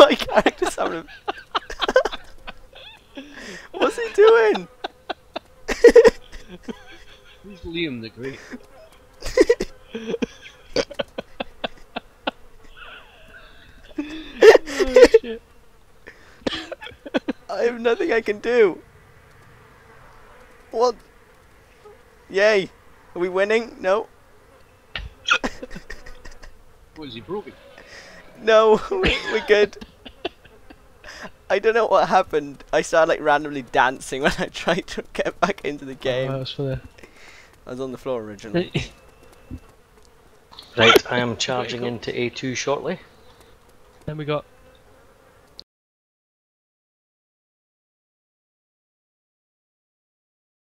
My character's having a... What's he doing? Who's Liam the Great? Oh shit. I have nothing I can do. What? Yay. Are we winning? No. What, is he broken? No, we're good. I don't know what happened. I started like randomly dancing when I tried to get back into the game. Oh, that's for the... I was on the floor originally. Right, I am charging into A2 shortly. Then we got